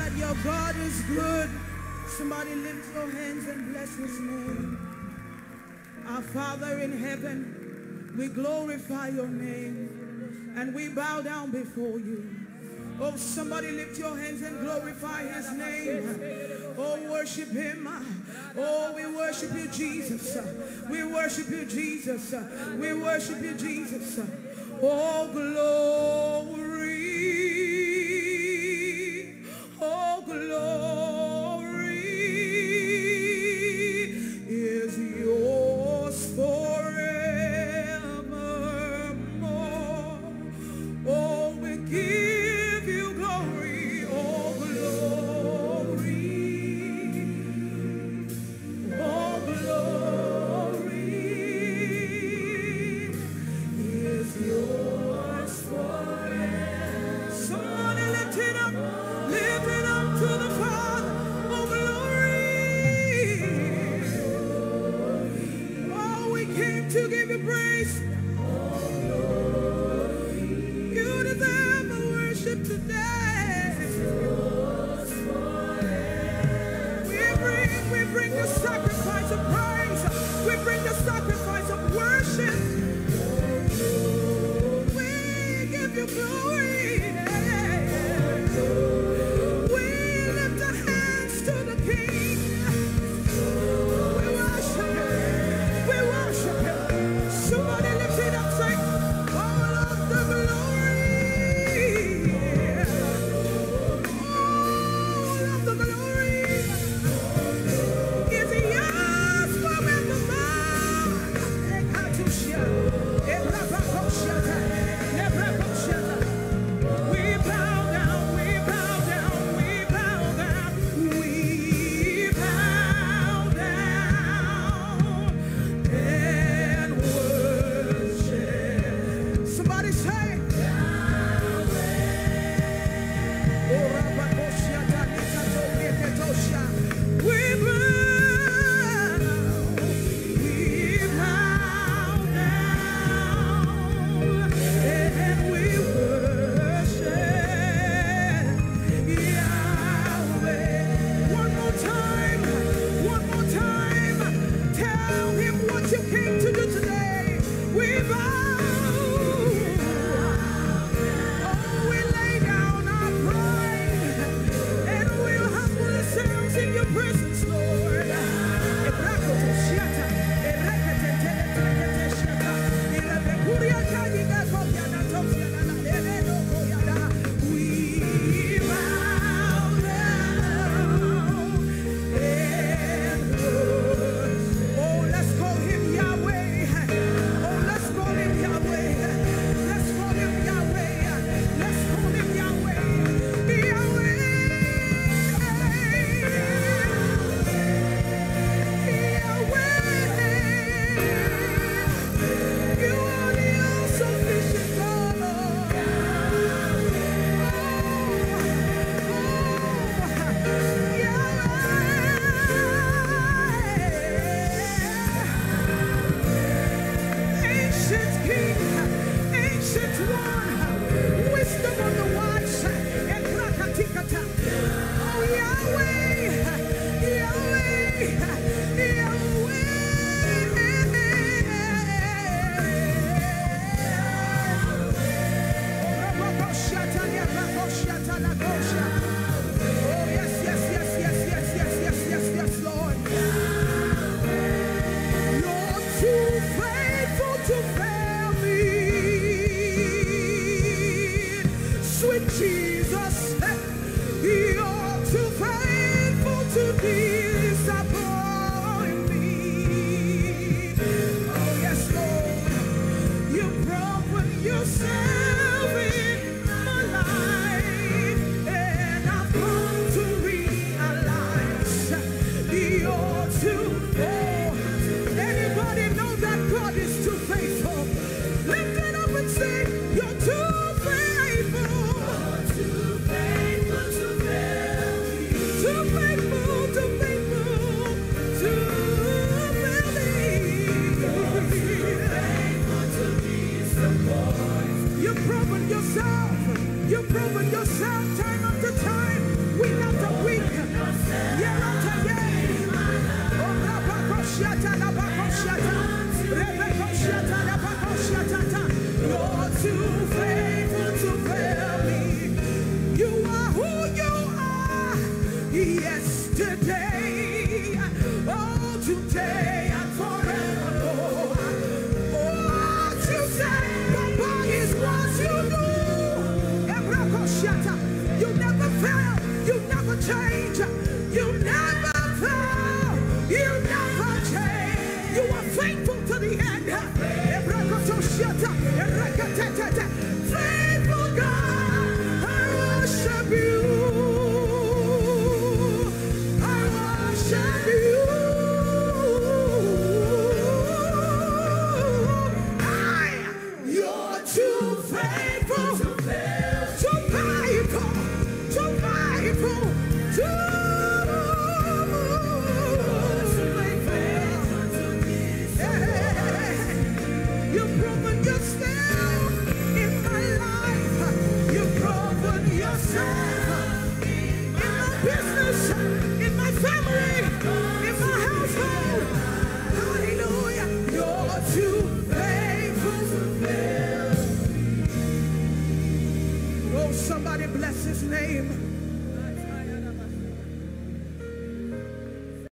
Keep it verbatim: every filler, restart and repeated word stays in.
Your God is good. Somebody lift your hands and bless his name. Our Father in heaven, we glorify your name and we bow down before you. Oh, somebody lift your hands and glorify his name. Oh, worship him. Oh, we worship you, Jesus. We worship you, Jesus. We worship you, Jesus. Oh, glory. Oh, glory is yours forevermore. Oh, we give you glory. Oh, glory. Oh, glory is yours forever. Somebody lift it up. Lift it up to the Father. Oh, glory. Oh, we came to give you praise. You deserve the worship today. We bring, we bring the sacrifice of praise. We bring the sacrifice of worship. We give you glory. You've proven yourself time after time. We have to year after year. Oh, Rabakoshata, Rabakoshata, Rebekoshata, Rabakoshata. You're too faithful to fail me. You are who you are. Yesterday, oh, today, and forevermore. What you say, Papa, is what you do. Ebrakoshata. You never fail. You never change. You never fail. You never change. You are faithful to the end. Ebrakoshata. Erekatete. Faithful God, I worship you. I worship you. I, you're too faithful, too faithful, too faithful, too faithful. You've proven yourself in my life. You've proven yourself in my business, in my family, in my household. Hallelujah. You're too faithful to fail. Oh, somebody bless his name.